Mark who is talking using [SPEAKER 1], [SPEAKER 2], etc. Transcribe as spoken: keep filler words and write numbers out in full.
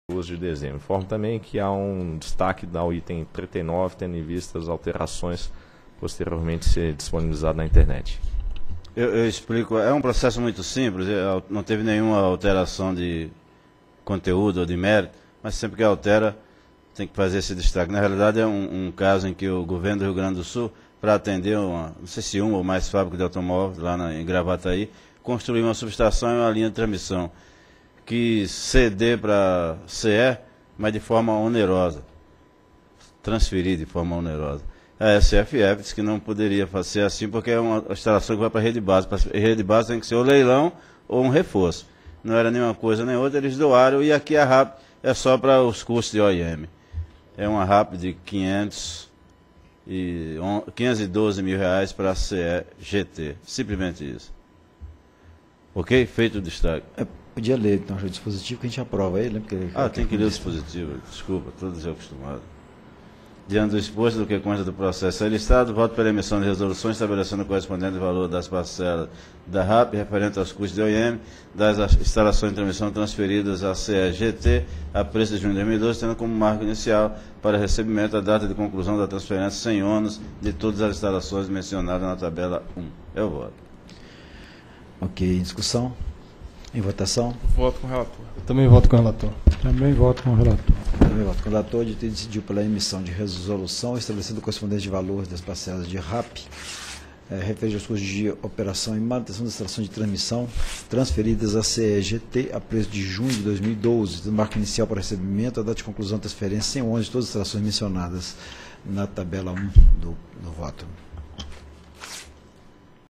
[SPEAKER 1] doze de dezembro. Informo também que há um destaque ao item trinta e nove, tendo em vista as alterações posteriormente ser disponibilizado na internet.
[SPEAKER 2] Eu, eu explico, é um processo muito simples, não teve nenhuma alteração de conteúdo ou de mérito, mas sempre que altera tem que fazer esse destaque. Na realidade é um, um caso em que o governo do Rio Grande do Sul, para atender, uma, não sei se uma ou mais fábricas de automóveis lá na, em Gravataí, construiu uma subestação e uma linha de transmissão que ceder para C E, mas de forma onerosa, transferir de forma onerosa. A S F F disse que não poderia fazer assim porque é uma instalação que vai para a rede base. Para a rede base tem que ser ou leilão ou um reforço. Não era nenhuma coisa nem outra, eles doaram, e aqui a R A P é só para os custos de O I M. É uma R A P de quinhentos e doze mil reais para a C E G T. Simplesmente isso. Ok? Feito o destaque.
[SPEAKER 3] É, podia ler então, o dispositivo que a gente aprova ele, né? Porque
[SPEAKER 2] ah, tem que ler o dispositivo, desculpa, estou desacostumado. Diante do exposto do que consta do processo listado, voto pela emissão de resolução estabelecendo o correspondente valor das parcelas da R A P referente aos custos de O I M das instalações de transmissão transferidas à C E G T a preço de junho de dois mil e doze, tendo como marco inicial para recebimento a data de conclusão da transferência sem ônus de todas as instalações mencionadas na tabela um. Eu voto.
[SPEAKER 3] Ok, em discussão? Em votação?
[SPEAKER 4] Voto com o relator. Eu também voto com o relator.
[SPEAKER 5] Também voto com o relator.
[SPEAKER 3] Também voto com o relator. De ter decidido pela emissão de resolução estabelecendo o correspondente de valores das parcelas de R A P é, referente aos custos de operação e manutenção da instalação de transmissão transferidas à C E G T a preço de junho de dois mil e doze, do marco inicial para recebimento, a data de conclusão da transferência sem ônus de todas as instalações mencionadas na tabela um do, do voto.